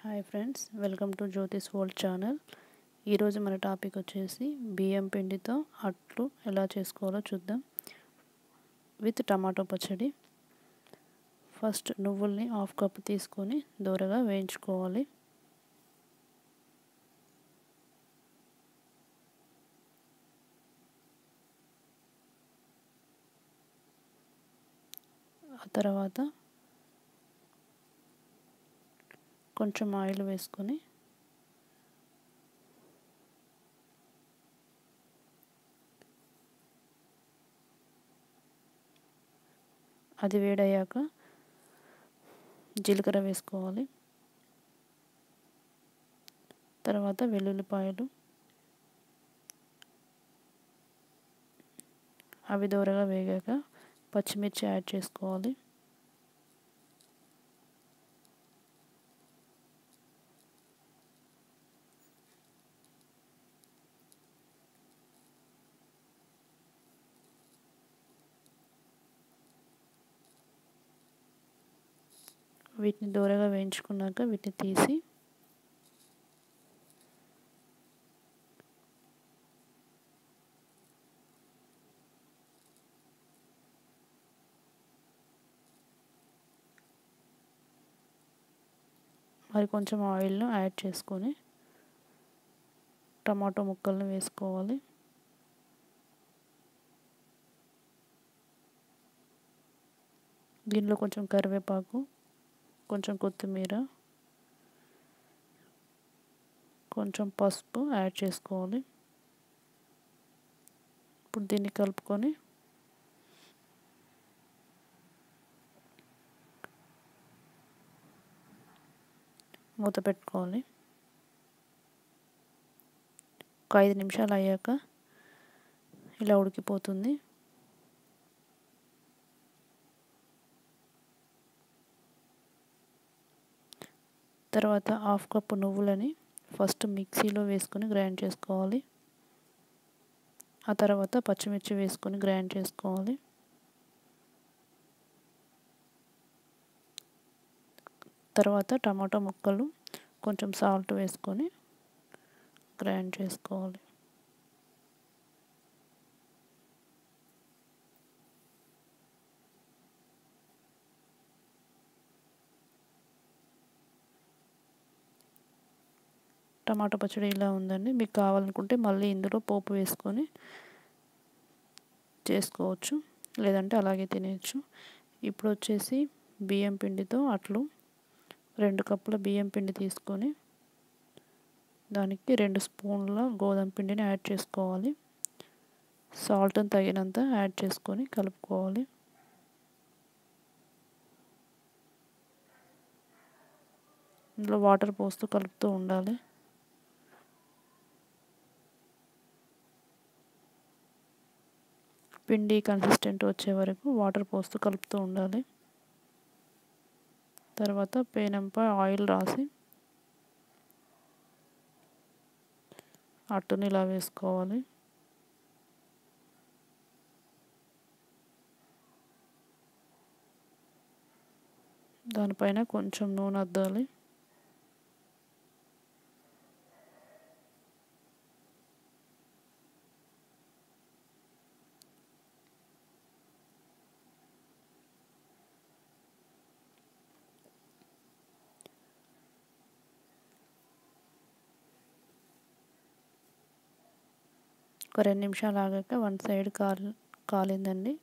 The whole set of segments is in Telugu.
Hi friends, welcome to Jyothis world channel. ఈరోజు మన టాపిక్ వచ్చేసి బియ్యం పిండితో అట్లు ఎలా చేసుకోవాలో చూద్దాం విత్ టమాటో పచ్చడి. ఫస్ట్ నువ్వుల్ని హాఫ్ కప్ తీసుకొని దోరగా వేయించుకోవాలి. ఆ తర్వాత కొంచెం ఆయిల్ వేసుకొని అది వేడయ్యాక జీలకర్ర వేసుకోవాలి. తర్వాత వెల్లుల్లిపాయలు, అవి దోరగా వేగాక పచ్చిమిర్చి యాడ్ చేసుకోవాలి. వీటిని దోరగా వేయించుకున్నాక వీటిని తీసి మరి కొంచెం ఆయిల్ను యాడ్ చేసుకొని టమాటో ముక్కలను వేసుకోవాలి. దీనిలో కొంచెం కరివేపాకు, కొంచెం కొత్తిమీర, కొంచెం పసుపు యాడ్ చేసుకోవాలి. ఇప్పుడు దీన్ని కలుపుకొని మూత పెట్టుకోవాలి. ఒక 5 నిమిషాలు అయ్యాక ఇలా ఉడికిపోతుంది. తర్వాత హాఫ్ కప్ నువ్వులని ఫస్ట్ మిక్సీలో వేసుకొని గ్రైండ్ చేసుకోవాలి. ఆ తర్వాత పచ్చిమిర్చి వేసుకొని గ్రైండ్ చేసుకోవాలి. తర్వాత టమాటో ముక్కలు, కొంచెం సాల్ట్ వేసుకొని గ్రైండ్ చేసుకోవాలి. టమాటో పచ్చడి ఇలా ఉందండి. మీకు కావాలనుకుంటే మళ్ళీ ఇందులో పోపు వేసుకొని చేసుకోవచ్చు, లేదంటే అలాగే తినేయచ్చు. ఇప్పుడు వచ్చేసి బియ్యం పిండితో అట్లు 2 కప్పుల బియ్యం పిండి తీసుకొని దానికి 2 స్పూన్ల గోధుమ పిండిని యాడ్ చేసుకోవాలి. సాల్ట్ని తగినంత యాడ్ చేసుకొని కలుపుకోవాలి. ఇందులో వాటర్ పోస్తూ కలుపుతూ ఉండాలి. పిండి కన్సిస్టెంట్ వచ్చే వరకు వాటర్ పోస్తూ కలుపుతూ ఉండాలి. తర్వాత పేనంపై ఆయిల్ రాసి అట్టుని ఇలా వేసుకోవాలి. దానిపైన కొంచెం నూనె అద్దాలి. ఒక 2 నిమిషాలు ఆగాక వన్ సైడ్ కాలిందండి.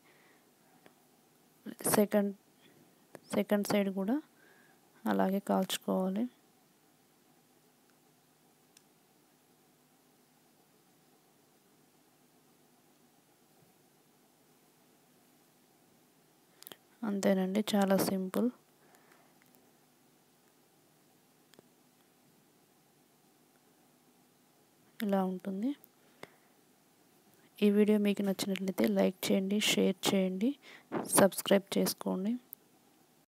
సెకండ్ సైడ్ కూడా అలాగే కాల్చుకోవాలి. అంతేనండి, చాలా సింపుల్. ఇలా ఉంటుంది. ఈ వీడియో మీకు నచ్చినట్లయితే లైక్ చేయండి, షేర్ చేయండి, సబ్స్క్రైబ్ చేసుకోండి.